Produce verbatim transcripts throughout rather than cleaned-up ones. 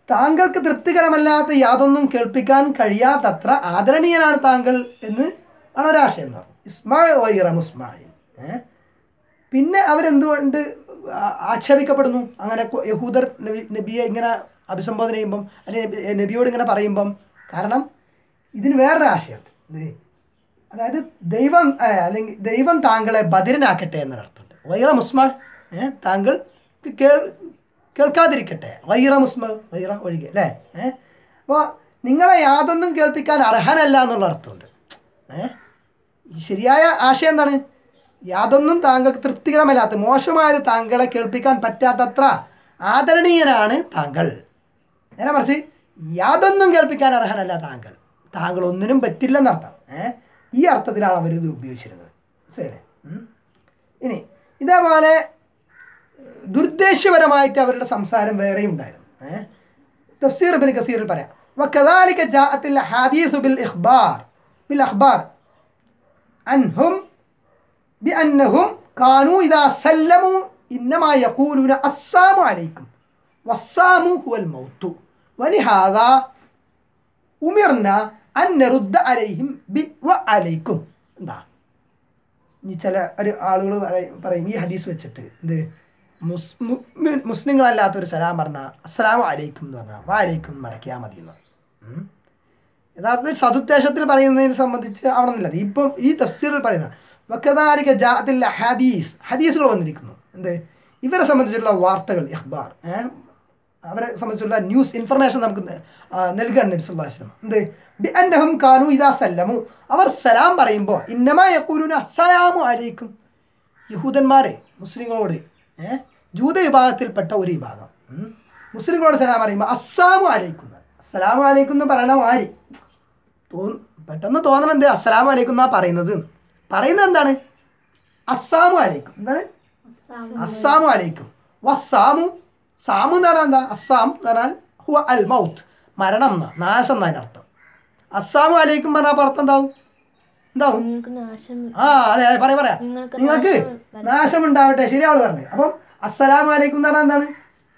താങ്കൾക്ക് തൃപ്തികരമല്ലാത്ത യാതൊന്നും കേൾപ്പിക്കാൻ കഴിയാത്തത്ര ആദരണീയനാണ് താങ്കൾ എന്ന് ആണ് ഒരാശയം എന്ന് പറഞ്ഞു. ഇസ്മാ വൈറ മുസ്മായിൽ. ഏഹ് പിന്നെ അവരെന്തുകൊണ്ട് ആക്ഷേപിക്കപ്പെടുന്നു? അങ്ങനെ യഹൂദർ നബി നബിയെ ഇങ്ങനെ അഭിസംബോധന ചെയ്യുമ്പം അല്ലെങ്കിൽ നബിയോട് ഇങ്ങനെ പറയുമ്പം കാരണം ഇതിന് വേറൊരു ആശയമുണ്ട്. അതായത് ദൈവം അല്ലെങ്കിൽ ദൈവം താങ്കളെ ബദിരനാക്കട്ടെ എന്നൊരർത്ഥമുണ്ട്. വൈറ മുസ്മ ഏഹ് താങ്കൾ കേൾ കേൾക്കാതിരിക്കട്ടെ. വൈറ മുസ്മ വൈറ ഒഴികെ അല്ലേ? ഏഹ് അപ്പോൾ നിങ്ങളെ യാതൊന്നും കേൾപ്പിക്കാൻ അർഹനല്ല എന്നുള്ള അർത്ഥമുണ്ട്. ഏഹ് ശരിയായ ആശയം എന്താണ്? യാതൊന്നും താങ്കൾക്ക് തൃപ്തികരമല്ലാത്ത മോശമായത് താങ്കളെ കേൾപ്പിക്കാൻ പറ്റാത്തത്ര ആദരണീയനാണ് താങ്കൾ. നേരെ മറിച്ച് യാതൊന്നും കേൾപ്പിക്കാൻ അർഹനല്ല താങ്കൾ, താങ്കൾ ഒന്നിനും പറ്റില്ലെന്നർത്ഥം. ഏഹ് ഈ അർത്ഥത്തിലാണ് അവരിത് ഉപയോഗിച്ചിരുന്നത്. ശരി. ഇനി ഇതേപോലെ ദുർദ്ദേശ്യപരമായിട്ട് അവരുടെ സംസാരം വേറെയും ഉണ്ടായിരുന്നു. ഏഹ് തഫ്സീർ ഇബ്നു കസീറിൽ പറയാം, വകദാലിക ജാഅത്തിൽ ഹദീസ് ബിൽ ഇഖ്ബാർ ബിൽ അഖ്ബാർ അൻഹും ബിഅന്നഹും കാനൂ ഇദാ സല്ലമു ഇന്നമാ യഖൂലൂന അസ്സലാമു അലൈക്കും വസ്സാമു ഹുവൽ മൗതു വലിഹാദാ ഉമിർന അൻ നറുദ്ദ അലൈഹിം ബി വ അലൈക്കും. എന്താ ഈ ചില ഒരു ആളുകൾ പറയും ഈ ഹദീസ് വെച്ചിട്ട് എന്ത് മുസ്ലിങ്ങളല്ലാത്തൊരു സലാം പറഞ്ഞാൽ അസ്സലാമു അലൈക്കും എന്ന് പറഞ്ഞാൽ വ അലൈക്കും മടക്കിയാൽ മതി എന്ന്. യഥാർത്ഥത്തിൽ സതുദ്ദേശത്തിൽ പറയുന്നതിനെ സംബന്ധിച്ച് ആവണമെന്നില്ല. ഇപ്പം ഈ തഫ്സീറിൽ പറയുന്ന വകദാലിക ജാഅത്തിൽ ഹദീസ് ഹദീസുകൾ വന്നിരിക്കുന്നു. എന്ത് ഇവരെ സംബന്ധിച്ചുള്ള വാർത്തകൾ ഇഖ്ബാർ ഏഹ് അവരെ സംബന്ധിച്ചുള്ള ന്യൂസ് ഇൻഫർമേഷൻ നമുക്ക് നൽകുകയാണ് നബി സല്ലല്ലാഹു അലൈഹി വസല്ലം. എന്ത് ബിഅന്നഹും കാനൂ ഇദാ സല്ലമു അവർ സലാം പറയുമ്പോൾ ഇന്നമാ യഖൂലൂന അസ്സലാമു അലൈക്കും. യഹൂദന്മാരെ മുസ്ലിങ്ങളോട് ഏഹ് ജൂത വിഭാഗത്തിൽപ്പെട്ട ഒരു വിഭാഗം മുസ്ലിങ്ങളോട് സലാം പറയുമ്പോൾ അസ്സലാമു അലൈക്കും അസ്സലാമു അലൈക്കും എന്ന് പറയണ മാതിരി തോന്നും. പെട്ടെന്ന് തോന്നണം എന്ത് അസ്സലാമു അലൈക്കും എന്നാ പറയുന്നത്. പറയുന്നത് എന്താണ്? അസ്സാമു അലൈക്കും. എന്താണ്? അസ്സാമു അലൈക്കും. വസ്സാമു സാമു എന്ന് പറഞ്ഞാൽ എന്താ? അസ്സാം എന്ന് പറഞ്ഞാൽ ഹുവ അൽ മൗത്ത് മരണം എന്നാ നാശം എന്നതിന് അർത്ഥം. അസ്സാമു അലൈക്കും പറഞ്ഞാൽ പുറത്ത് എന്താവും? എന്താവും? ആ അതെ അതെ പറയാ പറയാ നിങ്ങൾക്ക് നാശം ഉണ്ടാവട്ടെ. ശരിയാള് പറഞ്ഞത്. അപ്പം അസ്സലാമു അലൈക്കും എന്ന് പറഞ്ഞാൽ എന്താണ്?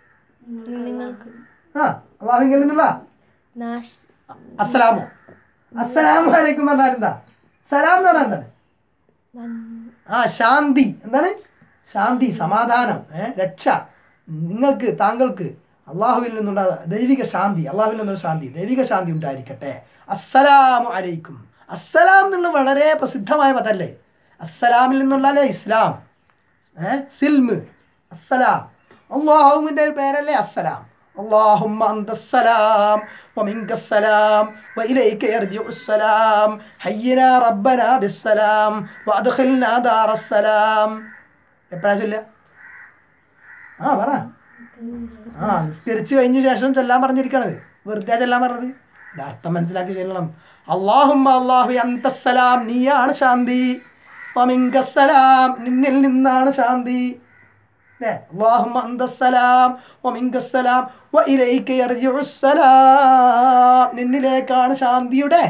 ആ അള്ളാഹുവിൽ നിന്നുള്ള അസ്സലാമു അസ്സലാമു അലൈക്കും പറഞ്ഞാൽ എന്താ? സലാം എന്ന് പറഞ്ഞാൽ എന്താണ്? ആ ശാന്തി. എന്താണ്? ശാന്തി, സമാധാനം, ഏഹ് രക്ഷ. നിങ്ങൾക്ക് താങ്കൾക്ക് അള്ളാഹുവിൽ നിന്നുള്ള ദൈവിക ശാന്തി, അള്ളാഹുവിൽ നിന്നുള്ള ശാന്തി, ദൈവിക ശാന്തി ഉണ്ടായിരിക്കട്ടെ. അസ്സലാമു അലൈക്കും. അസ്സലാം എന്നുള്ള വളരെ പ്രസിദ്ധമായ പദല്ലേ. അസ്സലാമിൽ നിന്നുള്ള അല്ലേ ഇസ്ലാം, ഏഹ് സിൽമ്, അസ്സലാം. അള്ളാഹുവിൻ്റെ ഒരു പേരല്ലേ അസ്സലാം. اللهم أنت السلام ومنك السلام وإليك يرجع السلام حينا ربنا بالسلام وأدخلنا دار السلام. എപ്പോഴാ ചൊല്ലുക? ആ പറ. ആ നിസ്കരിച്ച് കഴിഞ്ഞ ശേഷം ചൊല്ലാൻ പറഞ്ഞിരിക്കണത്, വെറുതെ ചൊല്ലാൻ പറഞ്ഞത്. ഇത് അർത്ഥം മനസ്സിലാക്കി ചൊല്ലണം. അല്ലാഹുമ്മ അല്ലാഹു അന്തസ്സലാം നീയാണ് ശാന്തി, വമിങ്കസ്സലാം നിന്നിൽ നിന്നാണ് ശാന്തി. اللهم أنت السلام ومنك السلام وإليك يرجع السلام നിന്നിലേക്കാണ് ശാന്തിയുടെ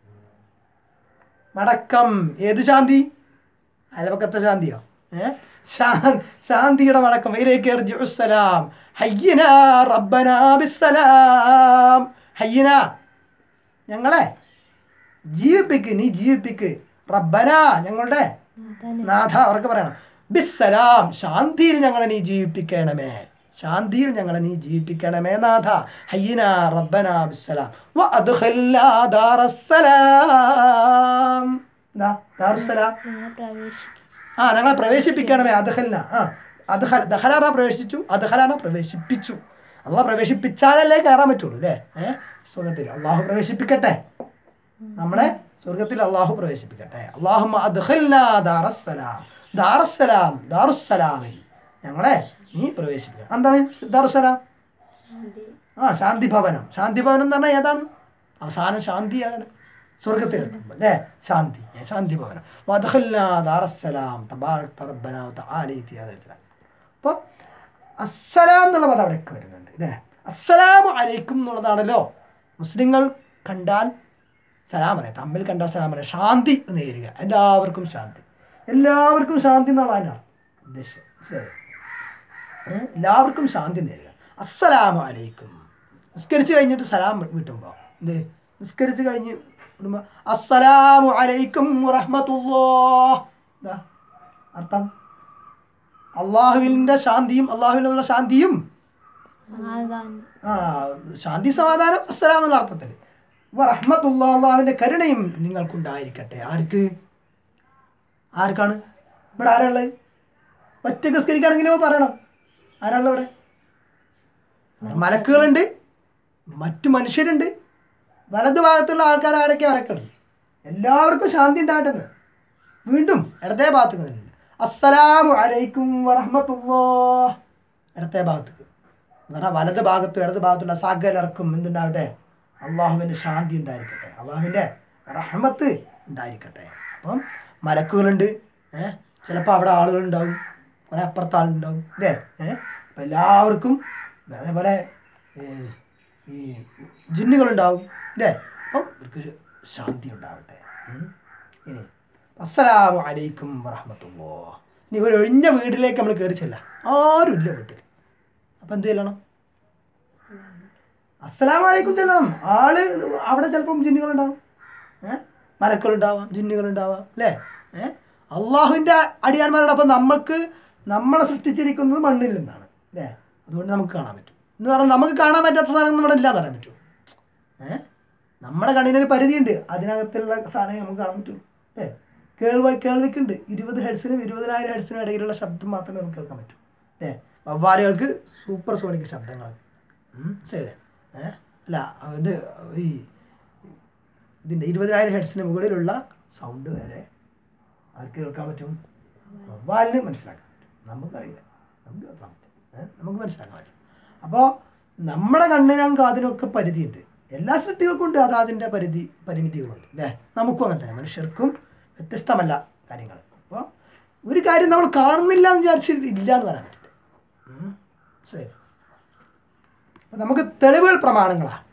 മടക്കം. ഏത് ശാന്തി? അയൽപക്കത്തെ ശാന്തിയോ? ഏഹ് ശാന്തിയുടെ മടക്കം. ഇലൈക യർജിഉ السلام ഹയ്യിനാ റബ്ബനാ ബിസ്സലാം. ഹയ്യിനാ ഞങ്ങളെ ജീവിപ്പിക്ക്, നീ ജീവിപ്പിക്ക്. റബ്ബനാ ഞങ്ങളുടെ നാഥ. അവർക്ക് പറയണം ബിസ്സലാം ശാന്തിയിൽ ഞങ്ങളെ നീ ജീവിപ്പിക്കണമേ, ശാന്തിയിൽ ഞങ്ങളെ നീ ജീവിപ്പിക്കണമേ നാഥ. ഹയ്യിനാ റബ്ബനാ ബിസ്സലാം വ അദ്ഖിൽനാ ദാറസ്സലാം. ദാറുസ്സലാം ആ ഞങ്ങളെ പ്രവേശിപ്പിക്കണമേ. അദ്ഖിൽന ആ അദ്ഖൽ ദഖലാറ പ്രവേശിച്ചു, അദ്ഖലാറ പ്രവേശിപ്പിച്ചു. അള്ളാഹ് പ്രവേശിപ്പിച്ചാലല്ലേ കയറാൻ പറ്റുള്ളൂ അല്ലേ? ഏഹ് സ്വർഗത്തിൽ അള്ളാഹു പ്രവേശിപ്പിക്കട്ടെ, നമ്മളെ സ്വർഗത്തിൽ അള്ളാഹു പ്രവേശിപ്പിക്കട്ടെ. അല്ലാഹുമ്മ അദ്ഖിൽനാ ദാറസ്സലാം. ദാറുസ്സലാം ദാറുസ്സലാമിൽ ഞങ്ങളെ നീ പ്രവേശിപ്പിക്കുക. എന്താണ് ദാറുസ്സലാം? ആ ശാന്തി ഭവനം. ശാന്തി ഭവനം എന്ന് പറഞ്ഞാൽ ഏതാണ്? അവസാനം ശാന്തിയാണ് സ്വർഗത്തിലെത്തുമ്പോൾ അല്ലേ? ശാന്തി ശാന്തി ഭവനം. വദ്ഖിൽനാ ദാറസ്സലാം തബാറക റബ്ബനാ വതആലൈതി. അപ്പോൾ അസ്സലാം എന്നുള്ള പദം അവിടെയൊക്കെ വരുന്നുണ്ട് അല്ലേ? അസ്സലാമു അലൈക്കും എന്നുള്ളതാണല്ലോ മുസ്ലിങ്ങൾ കണ്ടാൽ സലാം പറയാം, തമ്മിൽ കണ്ടാൽ സലാം പറയാം. ശാന്തി നേരുക, എല്ലാവർക്കും ശാന്തി, എല്ലാവർക്കും ശാന്തി എന്നാണ് അതിൻ്റെ ഉദ്ദേശം. മനസ്സിലായോ? എല്ലാവർക്കും ശാന്തി നേരുക. അസ്സലാമു അലൈക്കും നിസ്കരിച്ച് കഴിഞ്ഞിട്ട് സലാം വീട്ടുമ്പോൾ എന്ത് നിസ്കരിച്ച് കഴിഞ്ഞ് വിടുമ്പോൾ അസ്സലാമു അലൈക്കും വറഹ്മത്തുള്ളാഹ് എന്താ അർത്ഥം? അള്ളാഹുവിൻ്റെ ശാന്തിയും അള്ളാഹുവിൽ നിന്നുള്ള ശാന്തിയും ആ ശാന്തി സമാധാനം അസ്സലാം എന്നുള്ള അർത്ഥത്തിൽ വറഹ്മത്തുള്ളാഹ് അള്ളാഹുവിൻ്റെ കരുണയും നിങ്ങൾക്കുണ്ടായിരിക്കട്ടെ. ആർക്ക്? ആർക്കാണ്? ഇവിടെ ആരാളുള്ളത്? ഒറ്റ നിസ്കരിക്കുകയാണെങ്കിലോ പറയണം. ആരാളുള്ളത് ഇവിടെ? മലക്കുകളുണ്ട്, മറ്റു മനുഷ്യരുണ്ട്, വലതു ഭാഗത്തുള്ള ആൾക്കാർ ആരൊക്കെ അവരൊക്കെയുണ്ട്. എല്ലാവർക്കും ശാന്തി ഉണ്ടാകട്ടെ. വീണ്ടും ഇടത്തെ ഭാഗത്തേക്ക് തന്നെ അസ്സലാമു അലൈക്കും വറഹ്മത്തുള്ളാഹ്. ഇടത്തെ ഭാഗത്തേക്ക് എന്ന് പറഞ്ഞാൽ വലത് ഭാഗത്തും ഇടത് ഭാഗത്തുള്ള സകലർക്കും എന്തുണ്ടാവട്ടെ? അള്ളാഹുവിൻ്റെ ശാന്തി ഉണ്ടായിരിക്കട്ടെ, അള്ളാഹുവിൻ്റെ റഹ്മത്ത് ഉണ്ടായിരിക്കട്ടെ. അപ്പം മലക്കുകളുണ്ട്, ഏഹ് ചിലപ്പോൾ അവിടെ ആളുകളുണ്ടാവും, കുറെ അപ്പുറത്ത് ആളുണ്ടാവും അല്ലേ? ഏഹ് അപ്പം എല്ലാവർക്കും അതേപോലെ ഈ ജിന്നുകളുണ്ടാവും അല്ലേ? അപ്പം ഇവർക്ക് ശാന്തി ഉണ്ടാവട്ടെ. ഇനി അസ്സലാമു അലൈക്കും വറഹ്മത്തുള്ളാഹ്. ഇനി ഒരു ഒഴിഞ്ഞ വീട്ടിലേക്ക് നമ്മൾ കയറി ചെല്ല, ആരും ഇല്ല വീട്ടിൽ. അപ്പം എന്ത് ചെല്ലണം? അസ്സലാമു അലൈക്കും ചെല്ലണം. ആള് അവിടെ ചിലപ്പം ജിന്നുകളുണ്ടാവും, ഏഹ് മലക്കുകളുണ്ടാവാം, ജിന്നുകളുണ്ടാവാം അല്ലേ? ഏഹ് അള്ളാഹുവിൻ്റെ അടിയാന്മാരോടൊപ്പം നമ്മൾക്ക് നമ്മളെ സൃഷ്ടിച്ചിരിക്കുന്നത് മണ്ണിൽ നിന്നാണ് അല്ലേ? അതുകൊണ്ട് നമുക്ക് കാണാൻ പറ്റും എന്ന് പറഞ്ഞാൽ നമുക്ക് കാണാൻ പറ്റാത്ത സാധനം നമ്മുടെ ഇല്ലാന്ന് പറയാൻ പറ്റും. ഏഹ് നമ്മുടെ കണ്ണിനൊരു പരിധിയുണ്ട്, അതിനകത്തുള്ള സാധനം നമുക്ക് കാണാൻ പറ്റും അല്ലേ? കേൾവ കേൾവിക്കുണ്ട് ഇരുപത് ഹെഡ്സിനും ഇരുപതിനായിരം ഹെഡ്സിനും ഇടയിലുള്ള ശബ്ദം മാത്രമേ നമുക്ക് കേൾക്കാൻ പറ്റൂ അല്ലേ? വവ്വാലുകൾക്ക് സൂപ്പർ സോണിക് ശബ്ദങ്ങളാണ്. ശരി ഏഹ് അല്ല ഇത് ഈ ഇതിൻ്റെ ഇരുപതിനായിരം ഹെഡ്സിന് മുകളിലുള്ള സൗണ്ട് വരെ ആർക്ക് കേൾക്കാൻ പറ്റും? വവ്വാലിന് മനസ്സിലാക്കാൻ പറ്റും, നമുക്കറിയില്ല, നമുക്ക് കേൾക്കാൻ പറ്റും, ഏഹ് നമുക്ക് മനസ്സിലാക്കാൻ പറ്റും. അപ്പോൾ നമ്മുടെ കണ്ണിനും കാതിനൊക്കെ പരിധിയുണ്ട്, എല്ലാ സൃഷ്ടികൾക്കും ഉണ്ട് അത് അതിൻ്റെ പരിധി പരിമിതികളുണ്ട് അല്ലേ? നമുക്കും അങ്ങനെ തന്നെ, മനുഷ്യർക്കും വ്യത്യസ്തമല്ല കാര്യങ്ങൾ. അപ്പോൾ ഒരു കാര്യം നമ്മൾ കാണുന്നില്ല എന്ന് വിചാരിച്ച് ഇല്ല എന്ന് പറയാൻ പറ്റില്ല. ശരി, അപ്പം നമുക്ക് തെളിവുകൾ പ്രമാണങ്ങളാണ്.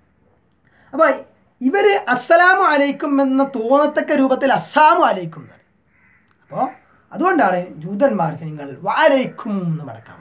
അപ്പോൾ ഇവർ അസ്സലാമു അലൈക്കും എന്ന തോന്നത്തക്ക രൂപത്തിൽ അസ്സാമു അലൈക്കും എന്ന്. അപ്പോൾ അതുകൊണ്ടാണ് ജൂതന്മാർക്ക് നിങ്ങൾ വഅലൈക്കും എന്ന് മടക്കാൻ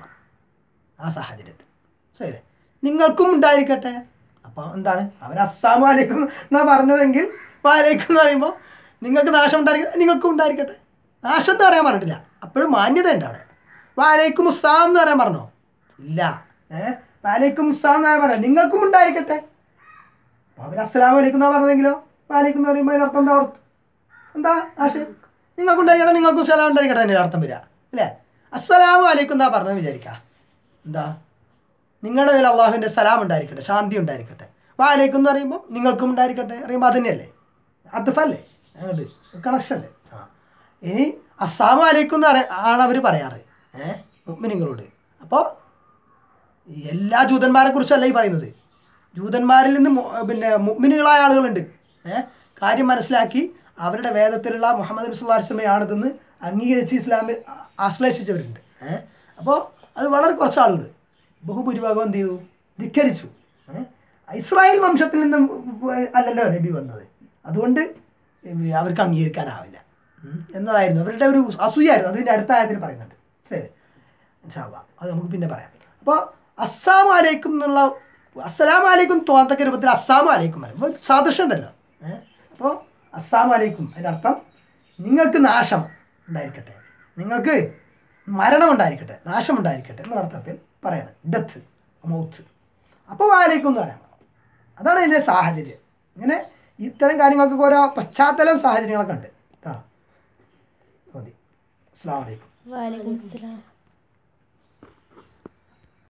ആ സാഹചര്യത്തിൽ. ശരി, നിങ്ങൾക്കും ഉണ്ടായിരിക്കട്ടെ. അപ്പോൾ എന്താണ് അവർ അസ്സാമു അലൈക്കും എന്നാ പറഞ്ഞതെങ്കിൽ വഅലൈക്കും എന്ന് പറയുമ്പോൾ നിങ്ങൾക്ക് നാശം ഉണ്ടായിരിക്കട്ടെ, നിങ്ങൾക്കും ഉണ്ടായിരിക്കട്ടെ. നാശം എന്ന് പറയാൻ പറഞ്ഞിട്ടില്ല, അപ്പോഴും മാന്യത ഉണ്ട് അവിടെ. വഅലൈക്കും അസ്സലാം എന്ന് പറയാൻ പറഞ്ഞോ? ഇല്ല. ഏഹ് വഅലൈക്കും അസ്സലാം എന്ന് പറയാൻ പറയാം, നിങ്ങൾക്കും ഉണ്ടായിരിക്കട്ടെ. അപ്പോൾ അവർ അസ്സലാമു അലൈക്കും എന്നാ പറഞ്ഞതെങ്കിലോ വഅലൈക്കും എന്ന് പറയുമ്പോൾ അതിനർത്ഥം എന്താ? അർത്ഥം എന്താ ആശയം? നിങ്ങൾക്കും ഉണ്ടായിരിക്കട്ടെ, നിങ്ങൾക്കും സലാം ഉണ്ടായിരിക്കട്ടെ തന്നെ അർത്ഥം വരിക അല്ലേ? അസ്സലാമു അലൈക്കും എന്നാ പറഞ്ഞതെന്ന് വിചാരിക്കുക, എന്താ നിങ്ങളുടെ മേൽ അള്ളാഹുവിൻ്റെ സലാം ഉണ്ടായിരിക്കട്ടെ, ശാന്തി ഉണ്ടായിരിക്കട്ടെ. വഅലൈക്കും എന്ന് പറയുമ്പോൾ നിങ്ങൾക്കും ഉണ്ടായിരിക്കട്ടെ അറിയുമ്പോൾ അത് തന്നെയല്ലേ, അദ്ഫല്ലേ, അങ്ങോട്ട് കണക്ഷൻ അല്ലേ? ആ ഇനി അസ്സലാമു അലൈക്കും എന്ന് പറ ആണ് അവർ പറയാറ് ഏഹ് മുഅ്മിനീങ്ങളോട്. അപ്പോൾ എല്ലാ ജൂതന്മാരെ കുറിച്ചല്ല ഈ പറയുന്നത്, ജൂതന്മാരിൽ നിന്ന് പിന്നെ മുഅ്മിനീങ്ങളായ ആളുകളുണ്ട്, ഏഹ് കാര്യം മനസ്സിലാക്കി അവരുടെ വേദത്തിലുള്ള മുഹമ്മദ് നബി സ്വല്ലല്ലാഹു അലൈഹി വസല്ലമയാണിതെന്ന് അംഗീകരിച്ച് ഇസ്ലാമിൽ ആശ്ലേഷിച്ചവരുണ്ട്. ഏഹ് അപ്പോൾ അത് വളരെ കുറച്ച് ആളുകൾ, ബഹുഭൂരിഭാഗം എന്ത് ചെയ്തു? ധിക്കരിച്ചു. ഏഹ് ഇസ്രായേൽ വംശത്തിൽ നിന്നും അല്ലല്ലോ നബി വന്നത്, അതുകൊണ്ട് അവർക്ക് അംഗീകരിക്കാനാവില്ല എന്നതായിരുന്നു അവരുടെ ഒരു അസൂയായിരുന്നു. അതിൻ്റെ അടുത്ത ആയത്തിൽ പറയുന്നുണ്ട്. ശരി, ഇൻഷാ അല്ലാഹ് അത് നമുക്ക് പിന്നെ പറയാം. അപ്പോൾ അസ്സലാമു അലൈക്കും എന്നുള്ള അസ്സലാമു അലൈക്കും തോന്നത്തക്ക രൂപത്തിൽ അസ്സാമു അലൈക്കും പറയും. അപ്പോൾ സാദൃശ്യം ഉണ്ടല്ലോ. ഏഹ് അപ്പോൾ അസ്സാമു അലൈക്കും അതിൻ്റെ അർത്ഥം നിങ്ങൾക്ക് നാശം ഉണ്ടായിരിക്കട്ടെ, നിങ്ങൾക്ക് മരണം ഉണ്ടായിരിക്കട്ടെ, നാശം ഉണ്ടായിരിക്കട്ടെ എന്ന അർത്ഥത്തിൽ പറയണം, ഡെത്ത് മൗത്ത്. അപ്പോൾ വഅലൈക്കും എന്ന് പറയണം. അതാണ് ഇതിൻ്റെ സാഹചര്യം. ഇങ്ങനെ ഇത്തരം കാര്യങ്ങൾക്കൊക്കെ ഓരോ പശ്ചാത്തലം സാഹചര്യങ്ങളൊക്കെ ഉണ്ട് കേട്ടോ. മതി. അസ്സലാമു അലൈക്കും. വഅലൈക്കും അസ്സലാം.